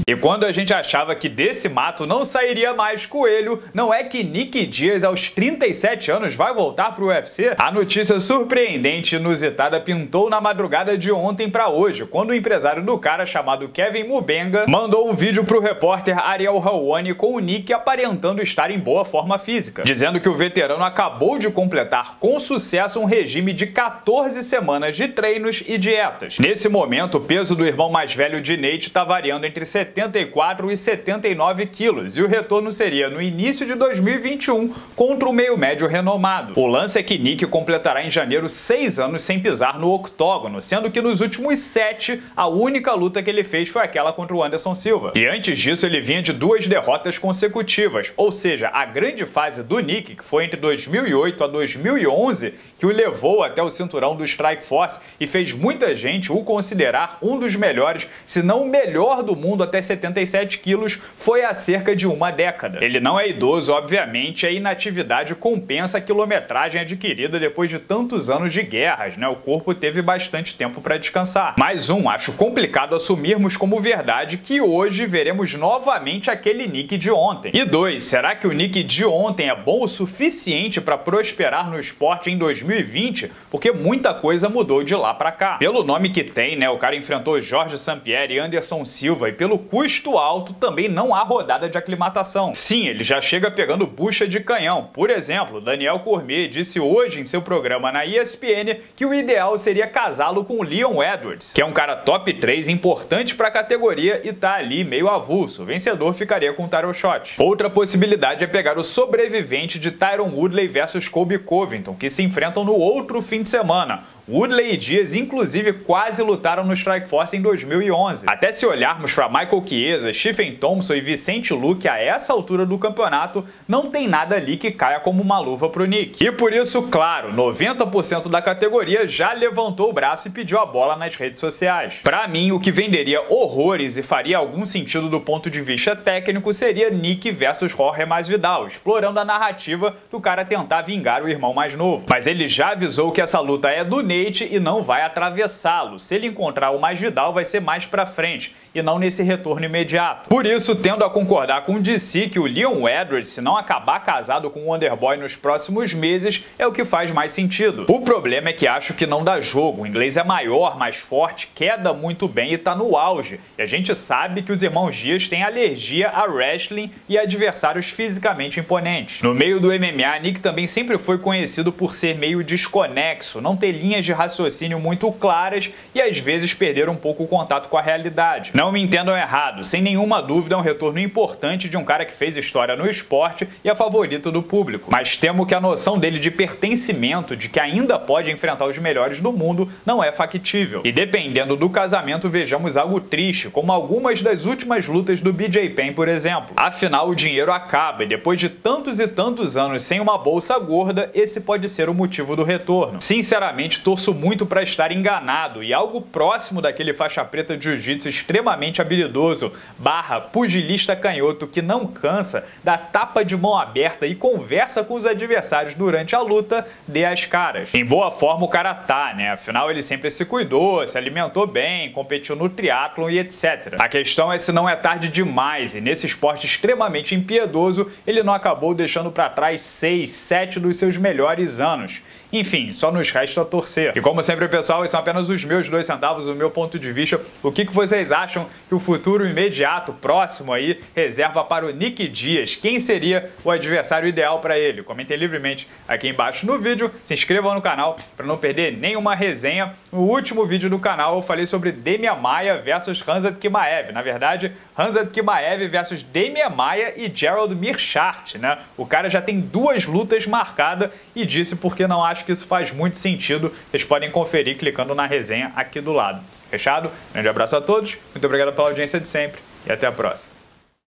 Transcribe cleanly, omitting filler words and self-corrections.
E quando a gente achava que desse mato não sairia mais coelho, não é que Nick Diaz, aos 37 anos, vai voltar pro UFC? A notícia surpreendente e inusitada pintou na madrugada de ontem para hoje, quando o empresário do cara, chamado Kevin Mubenga, mandou um vídeo pro repórter Ariel Helwani com o Nick aparentando estar em boa forma física, dizendo que o veterano acabou de completar com sucesso um regime de 14 semanas de treinos e dietas. Nesse momento, o peso do irmão mais velho de Nate está variando entre 74 e 79 quilos, e o retorno seria no início de 2021 contra o meio médio renomado. O lance é que Nick completará em janeiro 6 anos sem pisar no octógono, sendo que nos últimos 7, a única luta que ele fez foi aquela contra o Anderson Silva. E antes disso, ele vinha de 2 derrotas consecutivas, ou seja, a grande fase do Nick, que foi entre 2008 a 2011, que o levou até o cinturão do Strikeforce e fez muita gente o considerar um dos melhores, se não o melhor do mundo até 77 quilos, foi há cerca de uma década. Ele não é idoso, obviamente, a inatividade compensa a quilometragem adquirida depois de tantos anos de guerras, né? O corpo teve bastante tempo para descansar. Mais acho complicado assumirmos como verdade que hoje veremos novamente aquele Nick de ontem. E 2, será que o Nick de ontem é bom o suficiente para prosperar no esporte em 2020? Porque muita coisa mudou de lá para cá. Pelo nome que tem, né? O cara enfrentou Jorge St-Pierre e Anderson Silva, e pelo custo alto também não há rodada de aclimatação. Sim, ele já chega pegando bucha de canhão. Por exemplo, Daniel Cormier disse hoje em seu programa na ESPN que o ideal seria casá-lo com o Leon Edwards, que é um cara top 3 importante para a categoria e tá ali meio avulso. O vencedor ficaria com o Tyrell Shot. Outra possibilidade é pegar o sobrevivente de Tyron Woodley versus Colby Covington, que se enfrentam no outro fim de semana. Woodley e Diaz, inclusive, quase lutaram no Strikeforce em 2011. Até se olharmos para Michael Chiesa, Stephen Thompson e Vicente Luque a essa altura do campeonato, não tem nada ali que caia como uma luva pro Nick. E por isso, claro, 90% da categoria já levantou o braço e pediu a bola nas redes sociais. Para mim, o que venderia horrores e faria algum sentido do ponto de vista técnico seria Nick versus Jorge Masvidal, explorando a narrativa do cara tentar vingar o irmão mais novo. Mas ele já avisou que essa luta é do Nate e não vai atravessá-lo. Se ele encontrar o Masvidal, vai ser mais pra frente e não nesse retorno imediato. Por isso, tendo a concordar com o DC que o Leon Edwards, se não acabar casado com o Wonderboy nos próximos meses, é o que faz mais sentido. O problema é que acho que não dá jogo. O inglês é maior, mais forte, queda muito bem e tá no auge. E a gente sabe que os irmãos Dias têm alergia a wrestling e adversários fisicamente imponentes. No meio do MMA, Nick também sempre foi conhecido por ser meio desconexo, não ter linhas de raciocínio muito claras e às vezes perder um pouco o contato com a realidade. Não me entendam errado, sem nenhuma dúvida é um retorno importante de um cara que fez história no esporte e é favorito do público. Mas temo que a noção dele de pertencimento, de que ainda pode enfrentar os melhores do mundo, não é factível. E dependendo do casamento, vejamos algo triste, como algumas das últimas lutas do BJ Penn, por exemplo. Afinal, o dinheiro acaba e depois de tantos e tantos anos sem uma bolsa gorda, esse pode ser o motivo do retorno. Sinceramente, torço muito para estar enganado e algo próximo daquele faixa preta de jiu-jitsu extremamente habilidoso, pugilista canhoto que não cansa, dá tapa de mão aberta e conversa com os adversários durante a luta, dê as caras. Em boa forma o cara tá, né? Afinal ele sempre se cuidou, se alimentou bem, competiu no triatlon e etc. A questão é se não é tarde demais e nesse esporte extremamente impiedoso ele não acabou deixando para trás 6, 7 dos seus melhores anos. Enfim, só nos resta torcer. E como sempre, pessoal, esses são apenas os meus 2 centavos, o meu ponto de vista. O que vocês acham que o futuro imediato, próximo aí, reserva para o Nick Diaz? Quem seria o adversário ideal para ele? Comentem livremente aqui embaixo no vídeo. Se inscrevam no canal para não perder nenhuma resenha. No último vídeo do canal eu falei sobre Demian Maia versus Khamzat Chimaev. Na verdade, Khamzat Chimaev versus Demian Maia e Gerald Meerschaert, né? O cara já tem 2 lutas marcadas e disse porque não acho que isso faz muito sentido. Vocês podem conferir clicando na resenha aqui do lado. Fechado? Grande abraço a todos, muito obrigado pela audiência de sempre e até a próxima.